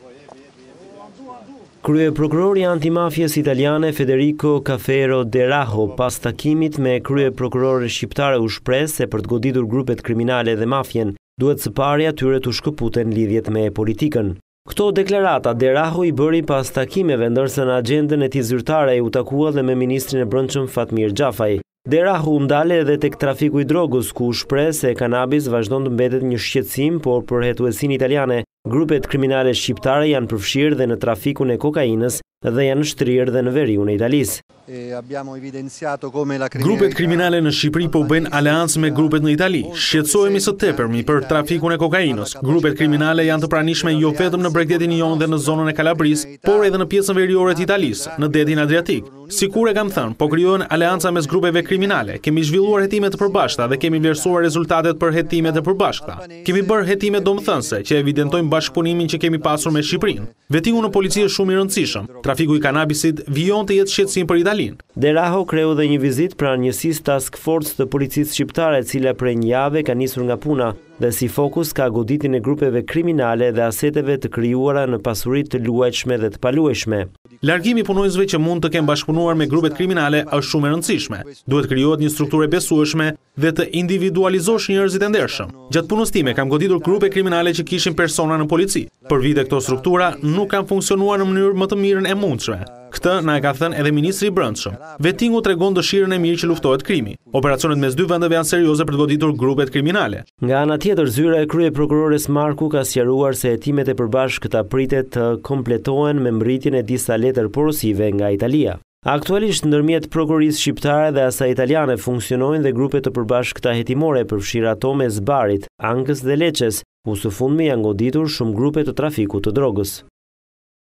Kryeprokurori antimafjes italiane Federico Cafiero De Raho pas takimit me kryeprokurore shqiptare u shpreh se për të goditur grupet kriminale dhe mafjen, duhet së pari atyre të shkëputen lidhjet me politikën. Këto deklarata De Raho i bëri pas takimeve, ndërsa në agjendën e tij zyrtare u takua dhe me ministrin e brendshëm Fatmir Xhafaj. De Raho ndale edhe tek trafiku i drogës, ku u shpreh se kanabis vazhdon të mbetet një shqetësim, por për hetuesinë italiane, grupet kriminale shqiptare janë përfshirë dhe në trafikun e kokainës dhe janë shtrirë dhe në veriun e Italisë. Grupet kriminale në Shqipëri po bëjnë aleancë me grupet në Itali. Shqetësohemi së tepërmi për trafikun e kokainës. Grupet kriminale janë të pranishme jo vetëm në bregdetin jon dhe në zonën e Kalabrisë, por edhe në pjesën veriore të Italisë, në detin Adriatik. Sikur e kam thënë, po krijohen aleanca mes grupeve kriminale. Kemi zhvilluar hetime të përbashkëta dhe kemi vlerësuar rezultatet për hetimet e përbashkëta. Kemi bërë hetime domethënëse që evidentojnë bashkëpunimin që kemi pasur me Shqipërinë. Vetimi në polici është shumë i rëndësishëm. Trafiku i kanabisit vijon të jetë shqetësim për Italinë. De Raho kreu dhe një vizitë pranë njësisë task force të policisë shqiptare, e cila prej një jave ka nisur nga puna dhe si fokus ka goditjen e grupeve kriminale dhe aseteve të krijuara në pasuri të luajtshme dhe të paluajtshme. Largimi i punonjësve që mund të kenë bashkëpunuar me grupet kriminale është shumë e rëndësishme. Duhet krijohet një strukturë e besueshme dhe të individualizosh njerëzit e ndershëm. Gjatë punës time kam goditur grupe kriminale që kishin persona në polici. Për vite këto struktura nuk kanë funksionuar në mënyrë më të mirën e mundshme. Këtë na e ka thënë edhe ministri i brendshëm. Vettingu tregon dëshirën e mirë që luftohet krimi. Operacionet mes dy vendeve janë serioze për të goditur grupet kriminale. Nga ana tjetër, zyra e kryeprokurores Marku ka sqaruar se hetimet e përbashkëta pritet të kompletohen me mbërritjen e disa letër porosive nga Italia. Aktualisht ndërmjet prokurorisë shqiptare dhe asaj italiane funksionojnë dhe grupe të përbashkëta hetimore, përfshirë ato me Zbarit, Ankës dhe Leçes, ku së fundmi janë goditur shumë grupe të trafikut të drogës.